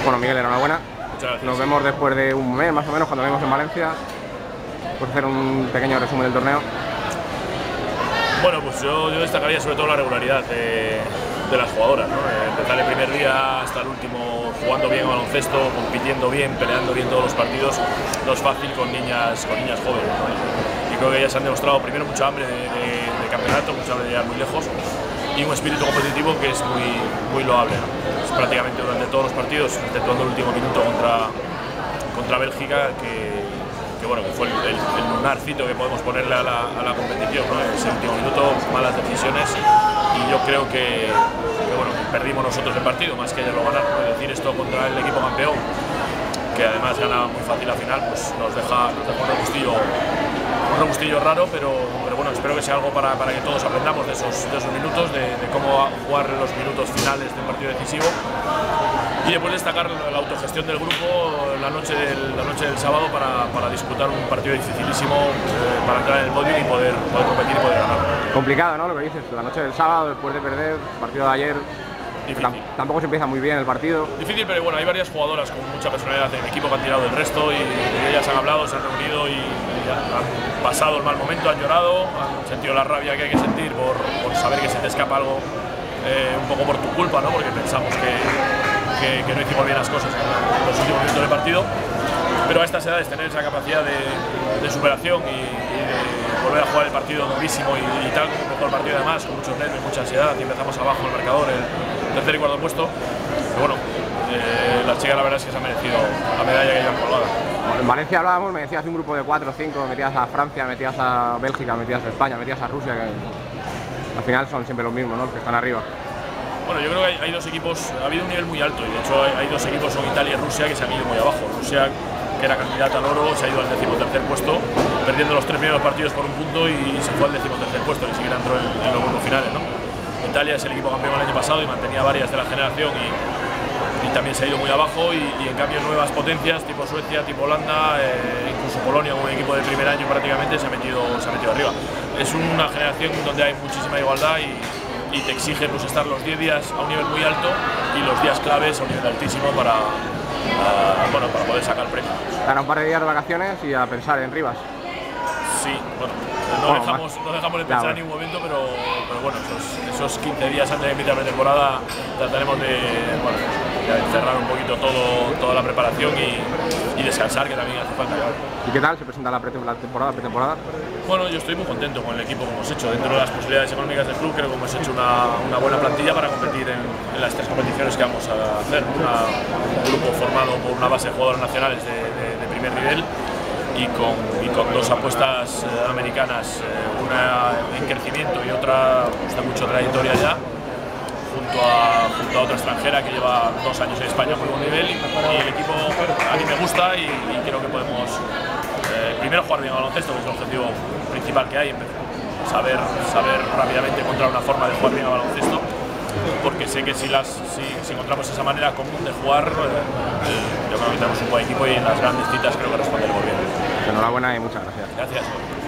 Bueno, Miguel, enhorabuena. Muchas gracias. Nos vemos después de un mes más o menos, cuando vemos en Valencia. Por hacer un pequeño resumen del torneo. Bueno, pues yo destacaría sobre todo la regularidad de las jugadoras, ¿no? Empezar el primer día hasta el último jugando bien a baloncesto, compitiendo bien, peleando bien todos los partidos, no es fácil con niñas jóvenes, ¿no? Y creo que ellas han demostrado primero mucha hambre de campeonato, mucha hambre de llegar muy lejos y un espíritu competitivo que es muy loable, ¿no? Es prácticamente durante todos los partidos, exceptuando el último minuto contra Bélgica, que fue el lunarcito que podemos ponerle a la competición, ¿no? Ese último minuto, malas decisiones, y yo creo que perdimos nosotros el partido, más que ellos lo ganaron, ¿no? Decir esto contra el equipo campeón, que además gana muy fácil la final, pues nos deja un regustillo raro, pero bueno, espero que sea algo para que todos aprendamos de esos minutos, de cómo jugar los minutos finales del partido decisivo. Y después destacar la autogestión del grupo la noche del sábado para disputar un partido dificilísimo, para entrar en el podio y poder competir y poder ganar. Complicado, ¿no? Lo que dices, la noche del sábado, después de perder, el partido de ayer. Tampoco se empieza muy bien el partido. Difícil, pero bueno, hay varias jugadoras con mucha personalidad en el equipo que han tirado el resto y ellas han hablado, se han reunido y han pasado el mal momento, han llorado, han sentido la rabia que hay que sentir por saber que se te escapa algo un poco por tu culpa, ¿no? Porque pensamos que no hicimos bien las cosas en los últimos minutos del partido, pero a estas edades tener esa capacidad de superación y de volver a jugar el partido durísimo y tal como empezó el partido, además con muchos nervios, mucha ansiedad, y empezamos abajo el marcador, el tercer y cuarto puesto, pero bueno, las chicas la verdad es que se han merecido la medalla que llevan colgada. En Valencia hablábamos, me decías un grupo de 4 o 5, metías a Francia, metías a Bélgica, metías a España, metías a Rusia, que al final son siempre los mismos, ¿no? Los que están arriba. Bueno, yo creo que hay dos equipos, ha habido un nivel muy alto y de hecho hay dos equipos, son Italia y Rusia, que se han ido muy abajo. Rusia, que era candidata al oro, se ha ido al 13º puesto, perdiendo los 3 primeros partidos por un punto y se fue al 13º puesto, ni siquiera entró en los grupos finales, ¿no? Italia es el equipo campeón el año pasado y mantenía varias de la generación y también se ha ido muy abajo y en cambio nuevas potencias tipo Suecia, tipo Holanda, incluso Polonia, un equipo de primer año prácticamente se ha metido arriba. Es una generación donde hay muchísima igualdad y te exige pues, estar los 10 días a un nivel muy alto y los días claves a un nivel altísimo para poder sacar el premio. Ahora un par de días de vacaciones y a pensar en Rivas. Sí, bueno, no dejamos de pensar en ningún momento, pero bueno, esos 15 días antes de empezar la pretemporada trataremos de cerrar un poquito toda la preparación y descansar, que también hace falta. ¿Y qué tal se presenta la pretemporada? Bueno, yo estoy muy contento con el equipo que hemos hecho. Dentro de las posibilidades económicas del club creo que hemos hecho una buena plantilla para competir en las 3 competiciones que vamos a hacer. Un grupo formado por una base de jugadores nacionales de primer nivel y con 2 apuestas americanas, una en crecimiento y otra de mucha trayectoria ya, junto a otra extranjera que lleva 2 años en España muy buen nivel y el equipo a mí me gusta y creo que podemos primero jugar bien al baloncesto, que es el objetivo principal que hay, saber rápidamente encontrar una forma de jugar bien al baloncesto, porque sé que si encontramos esa manera común de jugar, yo creo que tenemos un buen equipo y en las grandes citas creo que responderemos bien. Enhorabuena y muchas gracias. Gracias.